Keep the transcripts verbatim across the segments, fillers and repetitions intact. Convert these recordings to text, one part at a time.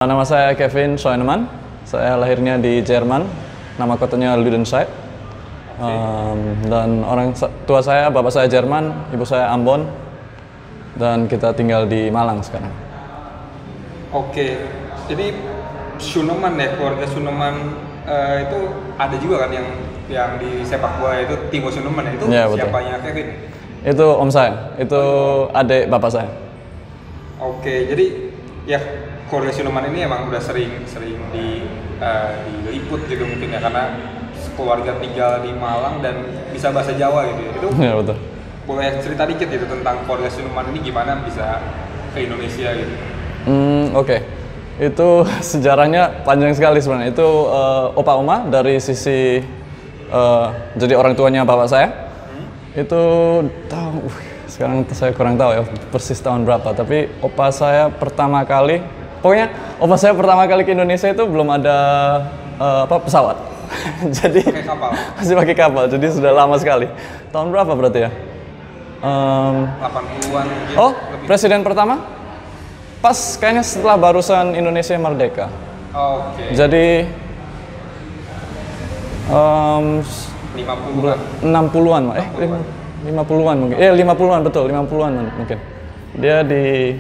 Nama saya Kevin Scheunemann. Saya lahirnya di Jerman. Nama kotanya Lüdenscheid. Um, dan orang tua saya, bapak saya Jerman, ibu saya Ambon. Dan kita tinggal di Malang sekarang. Oke, jadi Scheunemann ya, keluarga Scheunemann uh, itu ada juga kan yang yang di sepak bola itu Timo Scheunemann ya, itu ya, siapanya Kevin? Itu om saya, itu oh. adik bapak saya. Oke, jadi ya keluarga Scheunemann ini emang udah sering-sering di uh, diliput gitu mungkin ya, karena keluarga tinggal di Malang dan bisa bahasa Jawa gitu ya. Itu ya, betul. Boleh cerita dikit gitu tentang keluarga Scheunemann ini gimana bisa ke Indonesia gitu? Hmm, oke. Okay. Itu sejarahnya panjang sekali sebenarnya. Itu uh, opa oma dari sisi uh, jadi orang tuanya bapak saya. Hmm? Itu tahu uh, sekarang saya kurang tahu ya persis tahun berapa, tapi opa saya pertama kali, pokoknya opa saya pertama kali ke Indonesia itu belum ada uh, apa pesawat. Jadi pakai kapal. Masih pakai kapal. Jadi sudah lama sekali. Tahun berapa berarti ya? Um, delapan puluhan mungkin. Oh, lebih. Presiden pertama? Pas kayaknya setelah barusan Indonesia merdeka. Oh, oke. Okay. Jadi um, lima puluhan. enam puluhan, eh lima puluhan mungkin. Eh lima puluhan betul, lima puluhan mungkin. Dia di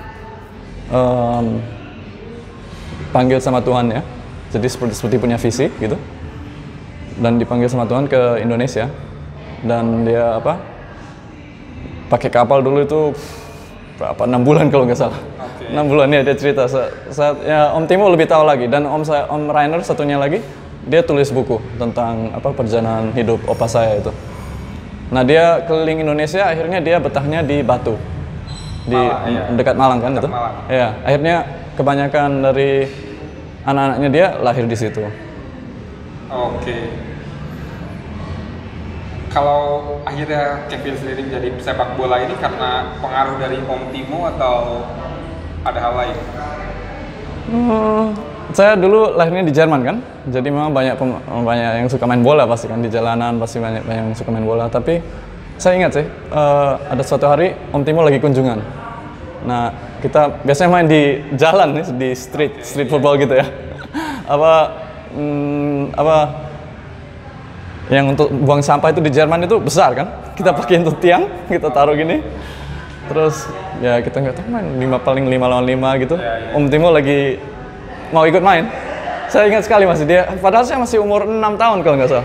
um, panggil sama Tuhan ya. Jadi seperti, seperti punya visi gitu. Dan dipanggil sama Tuhan ke Indonesia. Dan dia apa? Pakai kapal dulu itu berapa? enam bulan kalau nggak salah. Okay. enam bulan ya dia cerita. Saat ya Om Timo lebih tahu lagi, dan Om saya, Om Rainer satunya lagi, dia tulis buku tentang apa perjalanan hidup opa saya itu. Nah, dia keliling Indonesia, akhirnya dia betahnya di Batu. Di Malang, iya. dekat Malang kan dekat itu. Malang. Ya, akhirnya kebanyakan dari anak-anaknya dia lahir di situ. Oke. Okay. Kalau akhirnya Kevin sendiri menjadi sepak bola ini karena pengaruh dari Om Timo atau ada hal lain? Hmm, saya dulu lahirnya di Jerman kan, jadi memang banyak banyak yang suka main bola pasti kan, di jalanan pasti banyak, banyak yang suka main bola. Tapi saya ingat sih, uh, ada suatu hari Om Timo lagi kunjungan. Nah, kita biasanya main di jalan nih, di street, street football gitu ya. apa, hmm, apa? Yang untuk buang sampah itu di Jerman itu besar kan, kita pakai untuk tiang, kita taruh gini, terus ya kita nggak tahu main lima paling lima lawan lima gitu. Ya, ya. Om Timo lagi mau ikut main, saya ingat sekali masih dia, padahal saya masih umur enam tahun kalau nggak salah.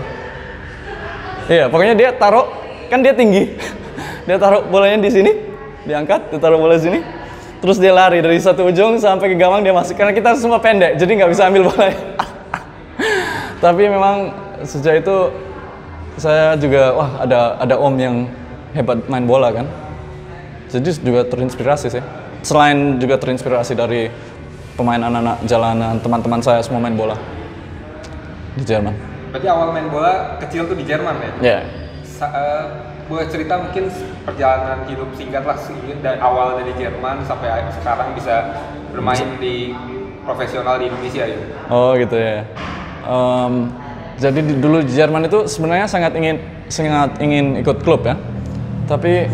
Iya, pokoknya dia taruh, kan dia tinggi, dia taruh bolanya di sini, diangkat, dia taruh bola di sini, terus dia lari dari satu ujung sampai ke gawang dia masuk, karena kita semua pendek, jadi nggak bisa ambil bolanya. Tapi memang sejak itu saya juga, wah ada ada om yang hebat main bola kan. Jadi juga terinspirasi sih. Selain juga terinspirasi dari pemain anak-anak jalanan, teman-teman saya semua main bola di Jerman. Berarti awal main bola kecil tuh di Jerman ya? Iya. Yeah. Uh, boleh cerita mungkin perjalanan hidup singkat lah dari awal dari Jerman sampai sekarang bisa bermain di profesional di Indonesia ya? Oh gitu ya. Um, Jadi di, dulu di Jerman itu sebenarnya sangat ingin sangat ingin ikut klub ya, tapi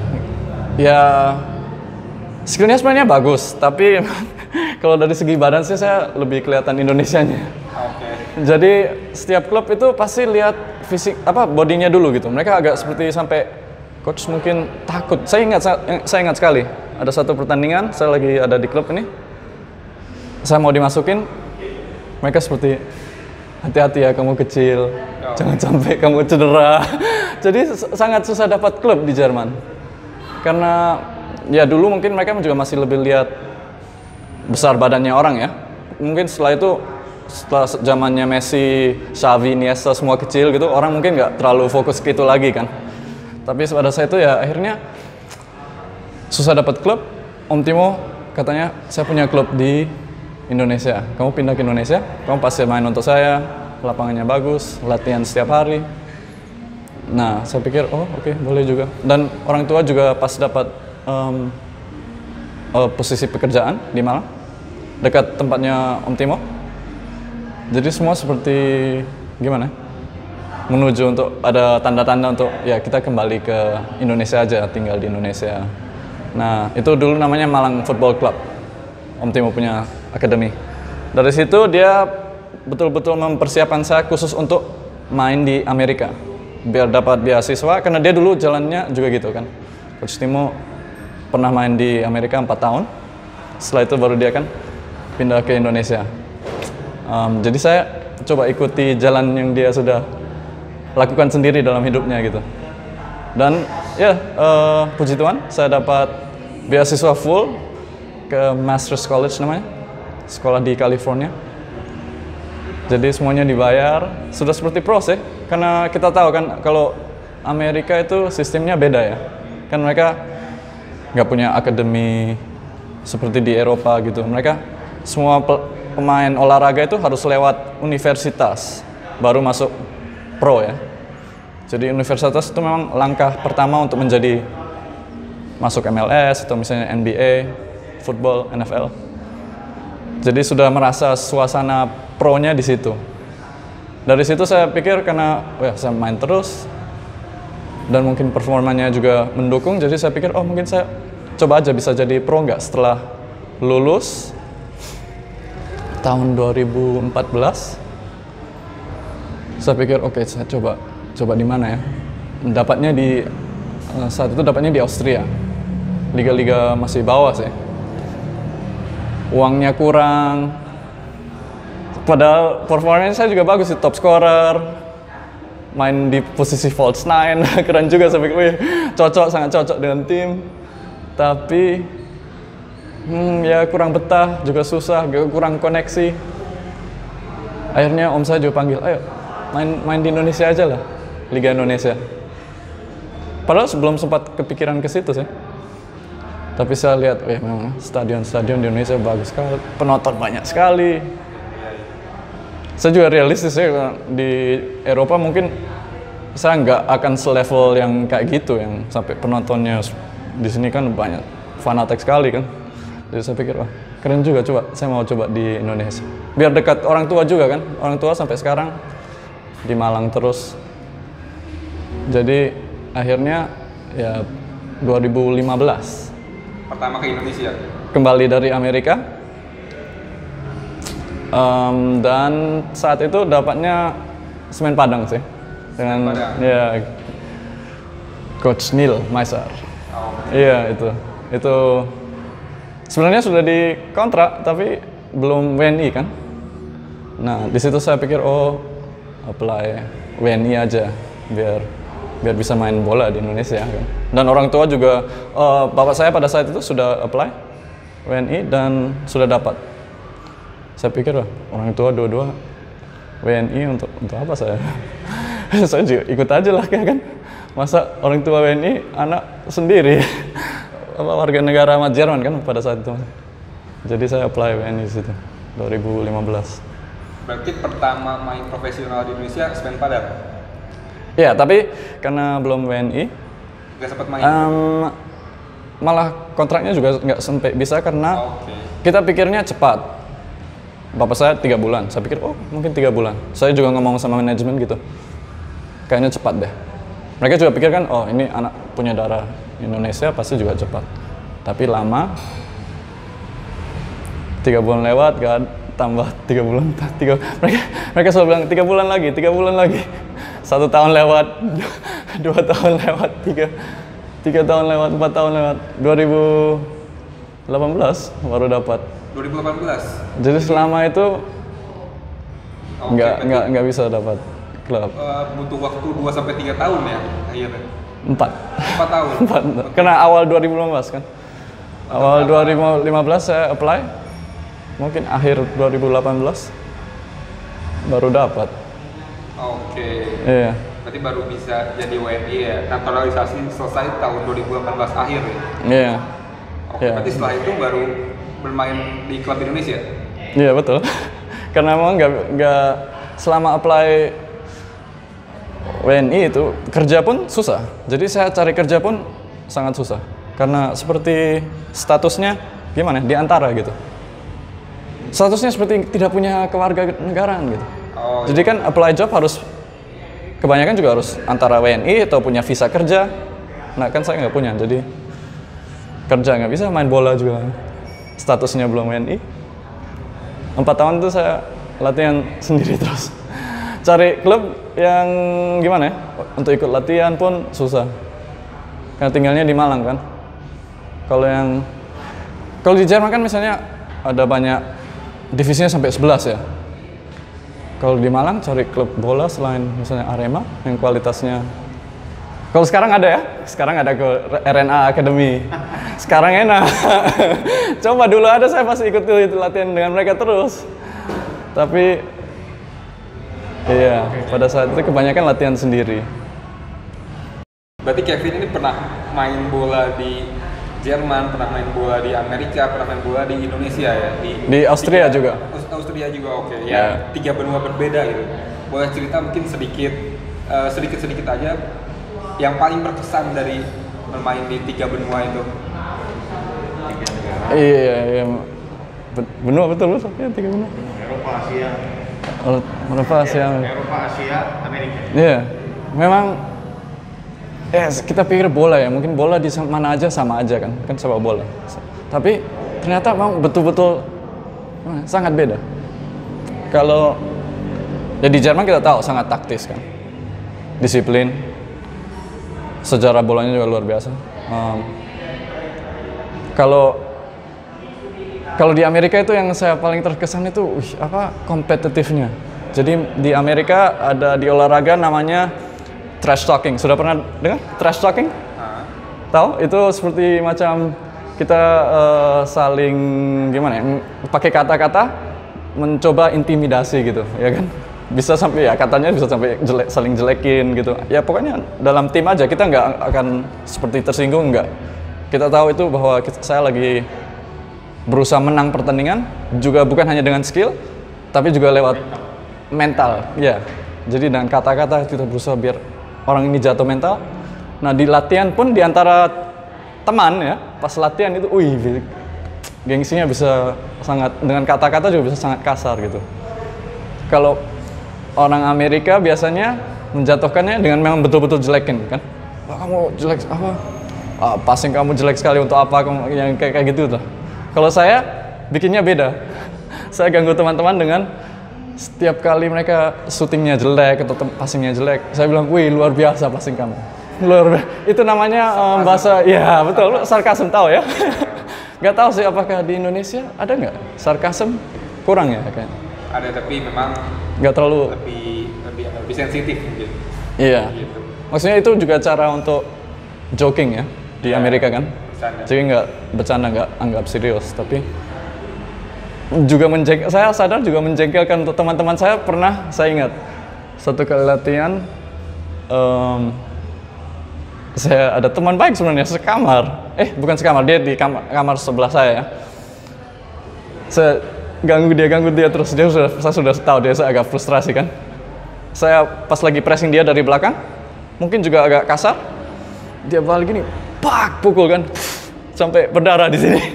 ya skillnya sebenarnya bagus, tapi kalau dari segi badan sih saya lebih kelihatan Indonesianya. Okay. Jadi setiap klub itu pasti lihat fisik apa bodinya dulu gitu. Mereka agak seperti sampai coach mungkin takut. Saya ingat saya, saya ingat sekali ada satu pertandingan saya lagi ada di klub ini, saya mau dimasukin, mereka seperti hati-hati ya kamu kecil, oh. jangan sampai kamu cedera. Jadi sangat susah dapat klub di Jerman. Karena ya dulu mungkin mereka juga masih lebih lihat besar badannya orang ya. Mungkin setelah itu, setelah zamannya Messi, Xavi, Iniesta semua kecil gitu, orang mungkin nggak terlalu fokus ke itu lagi kan. Tapi pada saya itu ya akhirnya susah dapat klub. Om Timo katanya saya punya klub di Indonesia, kamu pindah ke Indonesia, kamu pasti main untuk saya, lapangannya bagus, latihan setiap hari. Nah, saya pikir, oh oke, okay, boleh juga. Dan orang tua juga pas dapat um, uh, posisi pekerjaan di Malang, dekat tempatnya Om Timo. Jadi semua seperti gimana? Menuju untuk ada tanda-tanda untuk ya kita kembali ke Indonesia aja, tinggal di Indonesia. Nah, itu dulu namanya Malang Football Club. Om Timo punya Academy. Dari situ dia betul-betul mempersiapkan saya khusus untuk main di Amerika biar dapat beasiswa, karena dia dulu jalannya juga gitu kan. Coach Timo pernah main di Amerika empat tahun, setelah itu baru dia kan pindah ke Indonesia. Um, jadi saya coba ikuti jalan yang dia sudah lakukan sendiri dalam hidupnya gitu. Dan ya uh, puji Tuhan saya dapat beasiswa full ke Masters College namanya, sekolah di California. Jadi semuanya dibayar, sudah seperti pro sih, karena kita tahu kan kalau Amerika itu sistemnya beda ya. Kan mereka nggak punya akademi seperti di Eropa gitu. Mereka semua pemain olahraga itu harus lewat universitas baru masuk pro ya. Jadi universitas itu memang langkah pertama untuk menjadi masuk M L S atau misalnya N B A, football, N F L. Jadi sudah merasa suasana pro-nya di situ. Dari situ saya pikir karena wah, saya main terus dan mungkin performanya juga mendukung, jadi saya pikir oh mungkin saya coba aja bisa jadi pro nggak setelah lulus tahun dua ribu empat belas. Saya pikir oke okay, saya coba coba di mana ya. Dapatnya di saat itu dapatnya di Austria. Liga-liga masih bawah sih. Uangnya kurang, padahal performanya saya juga bagus sih, top scorer, main di posisi false nine, keren juga, saya pikir, wih, cocok, sangat cocok dengan tim, tapi hmm, ya kurang betah, juga susah, kurang koneksi. Akhirnya om saya juga panggil, ayo main, main di Indonesia aja lah, Liga Indonesia. Padahal sebelum sempat kepikiran ke situ sih. Tapi saya lihat, eh memang stadion-stadion di Indonesia bagus sekali, penonton banyak sekali. Saya juga realistis ya, di Eropa mungkin saya nggak akan selevel yang kayak gitu, yang sampai penontonnya di sini kan banyak, fanatik sekali kan. Jadi saya pikir, wah keren juga, coba saya mau coba di Indonesia. Biar dekat orang tua juga kan, orang tua sampai sekarang di Malang terus. Jadi akhirnya ya dua ribu lima belas. Pertama ke Indonesia? Kembali dari Amerika, um, dan saat itu dapatnya Semen Padang sih, dengan ya Coach Neil Maisar. Oh. Iya itu, itu sebenarnya sudah dikontrak tapi belum W N I kan. Nah di situ saya pikir oh apply W N I aja biar biar bisa main bola di Indonesia kan. Dan orang tua juga, uh, bapak saya pada saat itu sudah apply W N I dan sudah dapat. Saya pikir wah, orang tua dua-dua W N I untuk untuk apa saya? Saya juga ikut aja lah kan. Masa orang tua W N I anak sendiri, warga negara sama Jerman kan pada saat itu. Jadi saya apply W N I di situ dua ribu lima belas. Berarti pertama main profesional di Indonesia Semen Padang? Ya, tapi karena belum W N I, nggak sempat main. Um, malah kontraknya juga nggak sampai bisa karena okay. Kita pikirnya cepat. Bapak saya tiga bulan, saya pikir oh mungkin tiga bulan. Saya juga ngomong sama manajemen gitu, kayaknya cepat deh. Mereka juga pikir kan, oh ini anak punya darah Indonesia pasti juga cepat. Tapi lama, tiga bulan lewat kan, tambah tiga bulan, tiga mereka mereka selalu bilang tiga bulan lagi, tiga bulan lagi. Satu tahun lewat, dua tahun lewat, tiga, tiga tahun lewat, empat tahun lewat, dua ribu delapan belas baru dapat. dua ribu delapan belas. Jadi selama itu okay, nggak nggak nggak bisa dapat klub. Uh, butuh waktu dua sampai tiga tahun ya akhirnya. Empat. Empat tahun. Empat. Karena awal dua ribu lima belas kan. Awal dua ribu lima belas saya apply, mungkin akhir dua ribu delapan belas baru dapat. Oke. Okay. Iya. Berarti baru bisa jadi W N I ya. Naturalisasi selesai tahun dua ribu delapan belas akhir ya. Iya. Oke. Okay. Berarti setelah itu baru bermain di klub Indonesia. Iya betul. Karena memang nggak nggak selama apply W N I itu kerja pun susah. Jadi saya cari kerja pun sangat susah. Karena seperti statusnya gimana? Di antara gitu. Statusnya seperti tidak punya kewarganegaraan gitu. Oh, jadi kan apply job harus, kebanyakan juga harus antara W N I atau punya visa kerja. Nah kan saya nggak punya, jadi kerja nggak bisa, main bola juga statusnya belum W N I. Empat tahun itu saya latihan sendiri terus. Cari klub yang gimana ya, untuk ikut latihan pun susah. Karena tinggalnya di Malang kan. Kalau yang kalau di Jerman kan misalnya ada banyak divisinya sampai sebelas ya. Kalau di Malang cari klub bola selain misalnya Arema yang kualitasnya. Kalau sekarang ada ya, sekarang ada ke R N A Academy. Sekarang enak. Coba dulu ada, saya pasti ikut latihan dengan mereka terus. Tapi iya, pada saat itu kebanyakan latihan sendiri. Berarti Kevin ini pernah main bola di Jerman, pernah main bola di Amerika, pernah main bola di Indonesia ya? Di, di Austria tiga, juga. Austria juga, oke. Okay. Yeah. Ya, tiga benua berbeda gitu. Boleh cerita mungkin sedikit, uh, sedikit-sedikit aja yang paling berkesan dari bermain di tiga benua itu? Iya, iya. Benua betul betul ya, tiga benua. Eropa, Asia. Eropa, Asia. Eropa, Asia, Amerika. Iya, memang. Eh, kita pikir bola ya, mungkin bola di mana aja sama aja kan, kan sepak bola. Tapi ternyata memang betul-betul sangat beda. Kalau ya di Jerman kita tahu sangat taktis kan, disiplin, sejarah bolanya juga luar biasa. Um, kalau kalau di Amerika itu yang saya paling terkesan itu, wih, apa kompetitifnya. Jadi di Amerika ada di olahraga namanya trash talking. Sudah pernah dengar trash talking? Uh. Tahu? Itu seperti macam kita uh, saling gimana ya? Pakai kata-kata mencoba intimidasi gitu, ya kan? Bisa sampai ya katanya bisa sampai jelek, saling jelekin gitu. Ya pokoknya dalam tim aja kita nggak akan seperti tersinggung, nggak. Kita tahu itu bahwa kita, saya lagi berusaha menang pertandingan, juga bukan hanya dengan skill, tapi juga lewat mental. Ya. Jadi dengan kata-kata kita berusaha biar orang ini jatuh mental. Nah di latihan pun di antara teman ya, pas latihan itu, wih, gengsinya bisa sangat, dengan kata-kata juga bisa sangat kasar gitu. Kalau orang Amerika biasanya menjatuhkannya dengan memang betul-betul jelekin kan. Wah, kamu jelek apa? Ah, passing kamu jelek sekali untuk apa? Kamu yang kayak kayak gitu tuh. Kalau saya bikinnya beda. Saya ganggu teman-teman dengan setiap kali mereka syutingnya jelek atau passingnya jelek, saya bilang, wih luar biasa passing kamu. Luar biasa. Itu namanya um, bahasa, ya betul, sarkasm tahu ya. Nggak tahu sih apakah di Indonesia ada nggak sarkasm, kurang ya kayaknya. Ada, tapi memang nggak terlalu lebih lebih lebih sensitif mungkin. Iya. Gitu. Maksudnya itu juga cara untuk joking ya di ya, Amerika kan. Bercanda. Jadi nggak bercanda, nggak anggap serius, tapi juga menjengkel, saya sadar juga menjengkelkan untuk teman-teman saya. Pernah saya ingat satu kali latihan, um, saya ada teman baik sebenarnya sekamar, eh bukan sekamar, dia di kamar, kamar sebelah saya ya. Saya ganggu dia, ganggu dia terus, dia sudah, saya sudah tahu dia, saya agak frustrasi kan. Saya pas lagi pressing dia dari belakang, mungkin juga agak kasar, dia balik gini, pak, pukul kan, sampai berdarah di sini.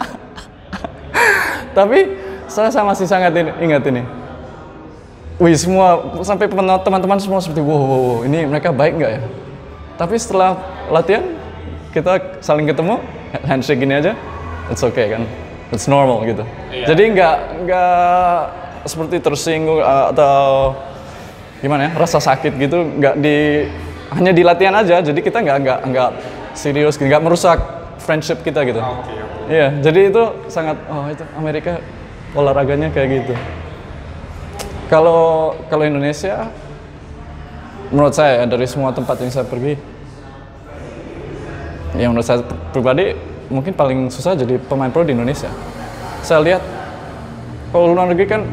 Tapi saya, saya masih sangat ini, ingat ini. Wih, semua sampai teman-teman semua seperti wow, wow, wow, ini mereka baik nggak ya? Tapi setelah latihan kita saling ketemu, handshake gini aja, it's okay kan, it's normal gitu. Iya. Jadi nggak nggak seperti tersinggung atau gimana ya, rasa sakit gitu, nggak di hanya di latihan aja. Jadi kita nggak nggak nggak serius, nggak merusak friendship kita gitu. Oh, okay, okay. Iya, jadi itu sangat, oh itu Amerika olahraganya kayak gitu. Kalau kalau Indonesia, menurut saya dari semua tempat yang saya pergi, yang menurut saya pribadi mungkin paling susah jadi pemain pro di Indonesia. Saya lihat kalau luar negeri kan,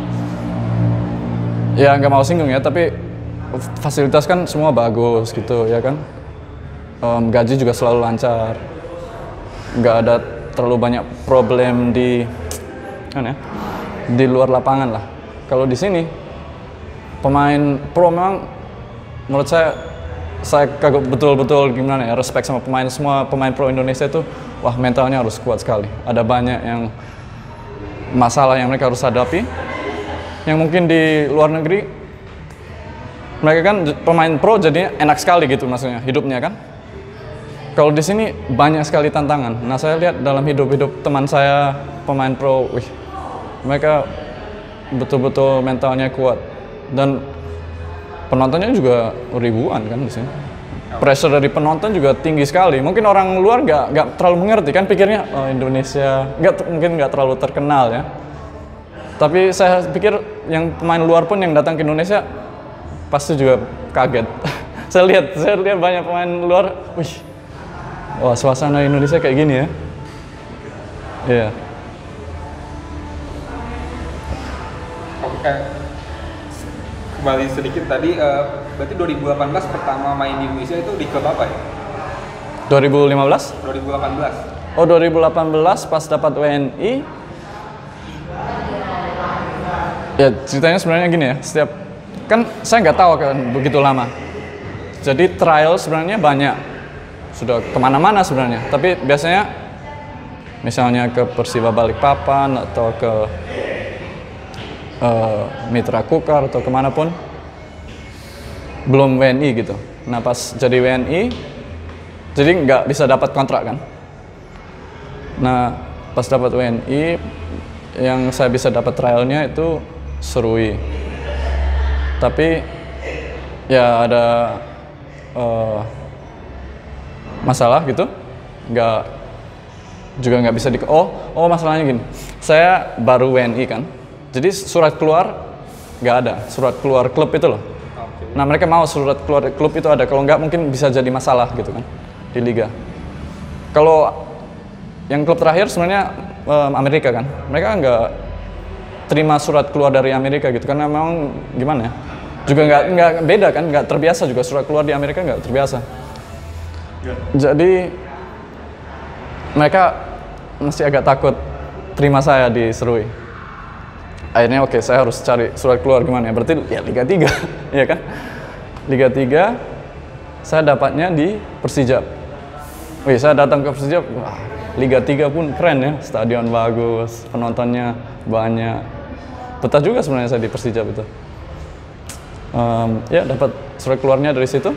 ya nggak mau singgung ya, tapi fasilitas kan semua bagus gitu ya kan. Um, gaji juga selalu lancar, nggak ada terlalu banyak problem di mana ya, di luar lapangan lah. Kalau di sini pemain pro memang menurut saya saya kagum betul-betul gimana ya, respect sama pemain, semua pemain pro Indonesia itu, wah mentalnya harus kuat sekali. Ada banyak yang masalah yang mereka harus hadapi, yang mungkin di luar negeri mereka kan pemain pro jadinya enak sekali gitu maksudnya hidupnya kan. Kalau di sini banyak sekali tantangan. Nah saya lihat dalam hidup-hidup teman saya pemain pro, wih, mereka betul-betul mentalnya kuat dan penontonnya juga ribuan kan di sini. Pressure dari penonton juga tinggi sekali. Mungkin orang luar nggak nggak terlalu mengerti kan, pikirnya oh, Indonesia nggak mungkin nggak terlalu terkenal ya. Tapi saya pikir yang pemain luar pun yang datang ke Indonesia pasti juga kaget. saya lihat saya lihat banyak pemain luar, wih, wah suasana Indonesia kayak gini ya. Iya. Yeah. Oke, kembali sedikit tadi, uh, berarti dua ribu delapan belas pertama main di Indonesia itu di klub apa ya? dua ribu lima belas? dua ribu delapan belas. Oh, dua ribu delapan belas pas dapat W N I. Ya ceritanya sebenarnya gini ya, setiap kan saya nggak tahu kan begitu lama. Jadi trial sebenarnya banyak, sudah kemana-mana sebenarnya. Tapi biasanya misalnya ke Persiba Balikpapan atau ke Uh, Mitra Kukar atau kemanapun belum W N I gitu. Nah pas jadi W N I jadi nggak bisa dapat kontrak kan. Nah pas dapat W N I yang saya bisa dapat trialnya itu Serui, tapi ya ada uh, masalah gitu, nggak juga nggak bisa di oh oh masalahnya gini, saya baru W N I kan. Jadi surat keluar nggak ada, surat keluar klub itu loh. Okay. Nah mereka mau surat keluar klub itu ada, kalau nggak mungkin bisa jadi masalah gitu kan di liga. Kalau yang klub terakhir sebenarnya um, Amerika kan, mereka nggak terima surat keluar dari Amerika gitu karena memang gimana ya, juga nggak nggak beda kan, nggak terbiasa juga surat keluar di Amerika nggak terbiasa. Yeah. Jadi mereka masih agak takut terima saya di Serui. Akhirnya oke, okay, saya harus cari surat keluar gimana ya, berarti ya Liga tiga, ya kan? Liga tiga, saya dapatnya di Persijap. Wih, saya datang ke Persijap, wah, Liga tiga pun keren ya, stadion bagus, penontonnya banyak. Betah juga sebenarnya saya di Persijap itu. Um, ya, dapat surat keluarnya dari situ.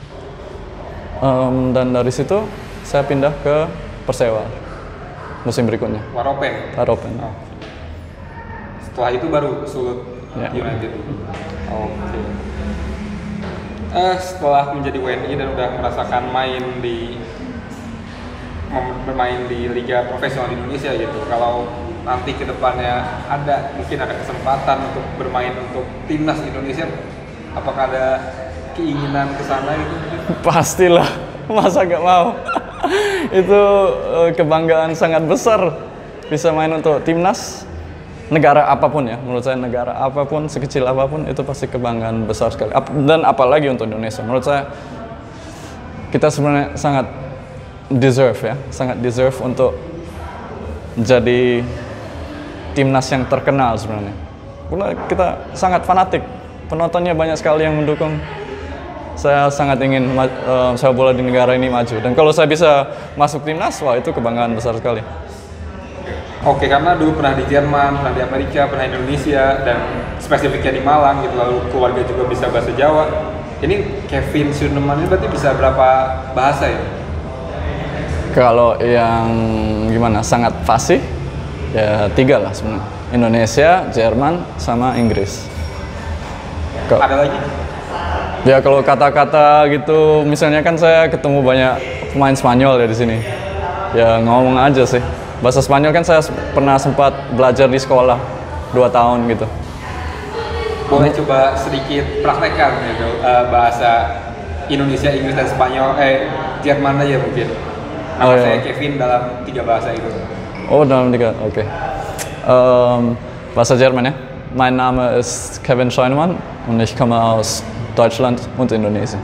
Um, dan dari situ, saya pindah ke Persewa musim berikutnya. Waropen? Waropen. Oh. Setelah itu baru Sulut ya. United. Oke. Okay. Uh, setelah menjadi W N I dan udah merasakan main di bermain di liga profesional di Indonesia gitu. Kalau nanti kedepannya ada mungkin ada kesempatan untuk bermain untuk timnas Indonesia, apakah ada keinginan ke sana gitu? Pastilah, masa gak mau. Itu uh, kebanggaan sangat besar bisa main untuk timnas. Negara apapun ya, menurut saya negara apapun, sekecil apapun itu pasti kebanggaan besar sekali. Dan apalagi untuk Indonesia, menurut saya kita sebenarnya sangat deserve ya, sangat deserve untuk jadi timnas yang terkenal sebenarnya. Karena kita sangat fanatik, penontonnya banyak sekali yang mendukung. Saya sangat ingin uh, sepak bola di negara ini maju. Dan kalau saya bisa masuk timnas, wah itu kebanggaan besar sekali. Oke, karena dulu pernah di Jerman, pernah di Amerika, pernah di Indonesia, dan spesifiknya di Malang gitu, lalu keluarga juga bisa bahasa Jawa. Ini Kevin Seuneman ini berarti bisa berapa bahasa ya? Kalau yang gimana, sangat fasih, ya tiga lah sebenarnya. Indonesia, Jerman, sama Inggris. Kalo, Ada lagi? Ya kalau kata-kata gitu, misalnya kan saya ketemu banyak pemain Spanyol ya di sini. Ya ngomong aja sih. Bahasa Spanyol kan saya pernah sempat belajar di sekolah dua tahun gitu. Boleh coba sedikit praktekkan gitu uh, bahasa Indonesia, Inggris dan Spanyol, eh Jerman aja mungkin. Nama oh, saya iya. Kevin dalam tiga bahasa itu. Oh dalam tiga, oke. Okay. Um, bahasa Jerman ya. Mein Name ist Kevin Seuneman und ich komme aus Deutschland und Indonesia.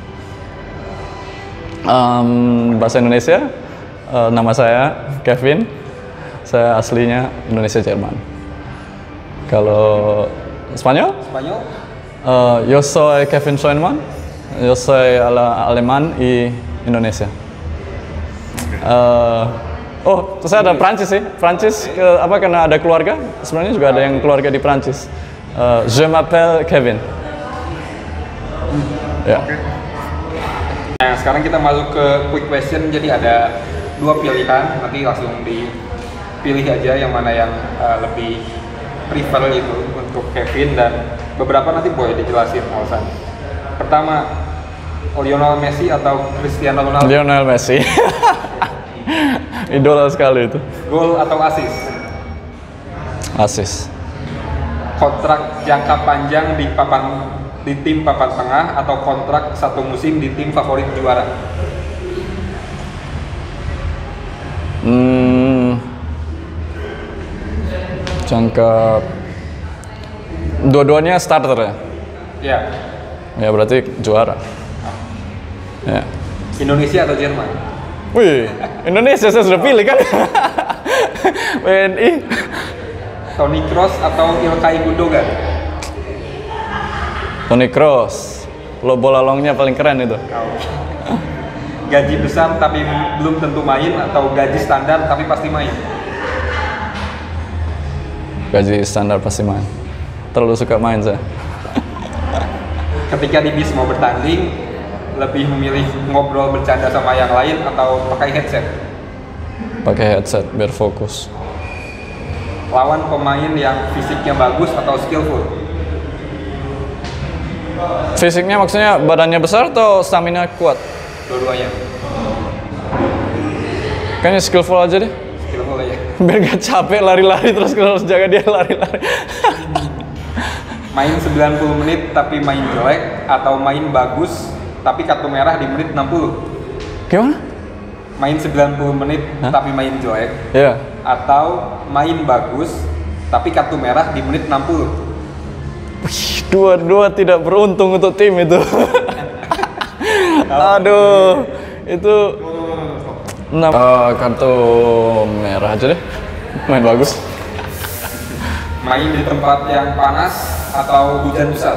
Um, bahasa Indonesia. Uh, nama saya Kevin, saya aslinya Indonesia Jerman. Kalau Spanyol? Spanyol? Uh, yo soy Kevin Seuneman, yo soy Aleman y Indonesia. Uh, oh, terus saya ada Prancis sih, Prancis ke, apa karena ada keluarga, sebenarnya juga ada yang keluarga di Prancis. Uh, je m'appelle Kevin. Ya. Yeah. Nah, sekarang kita masuk ke quick question, jadi ada dua pilihan, nanti langsung dipilih aja yang mana yang uh, lebih prefer itu untuk Kevin, dan beberapa nanti boleh dijelasin alasannya. Pertama, Lionel Messi atau Cristiano Ronaldo? Lionel Messi. Idola sekali itu. Gol atau asis? Asis. Kontrak jangka panjang di papan di tim papan tengah atau kontrak satu musim di tim favorit juara? Hmm, jangka dua-duanya starter ya? Ya. Ya berarti juara. Ya. Indonesia atau Jerman? Wih, Indonesia saya sudah pilih kan? W N I. Toni Kroos atau Ilkay Gundogan? Toni Kroos. Lo bola longnya paling keren itu. Gaji besar tapi belum tentu main atau gaji standar tapi pasti main? Gaji standar pasti main. Terlalu suka main saya. Ketika di bis mau bertanding, lebih memilih ngobrol bercanda sama yang lain atau pakai headset? Pakai headset biar fokus. Lawan pemain yang fisiknya bagus atau skillful? Fisiknya maksudnya badannya besar atau stamina kuat? Dua-duanya. Kayaknya skillful aja deh. Skillful aja. Biar gak capek lari-lari terus harus jaga dia lari-lari. Main sembilan puluh menit tapi main jelek atau main bagus tapi kartu merah di menit enam puluh? Gimana? Main sembilan puluh menit Hah? tapi main jelek Ya. atau main bagus tapi kartu merah di menit enam puluh? Wih, dua-dua tidak beruntung untuk tim itu. Aduh, itu enam uh, kartu merah aja deh. Main bagus. Main di tempat yang panas atau hujan besar?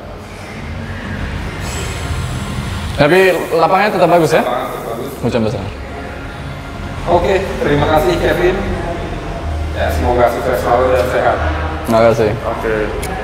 Tapi lapangnya tetap bagus ya? Lapangan terbagus. Hujan besar. Oke, terima kasih Kevin. Ya, semoga sukses selalu dan sehat. Terima kasih. Oke.